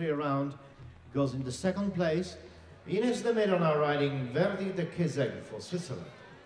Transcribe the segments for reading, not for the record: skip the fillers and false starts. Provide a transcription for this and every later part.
3 round goes in the second place. Ines de Melo now riding Verdi de Kezeg for Switzerland.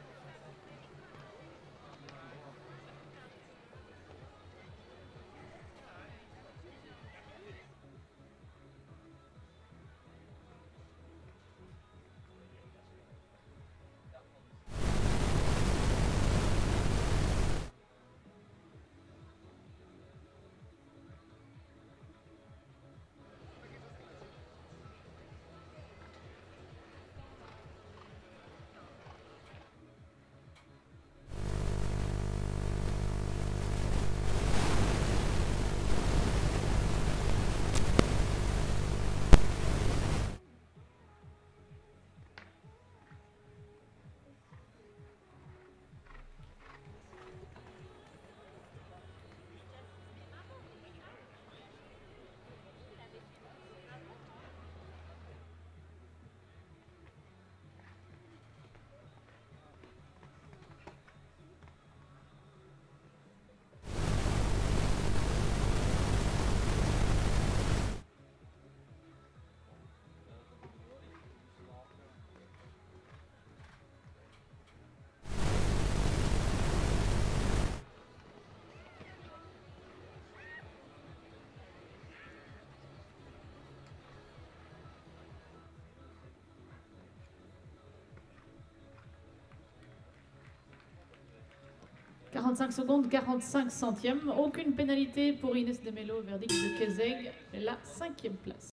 « 45 secondes, 45 centièmes. Aucune pénalité pour Ines de Melo, verdict de Kezeg, la 5e place.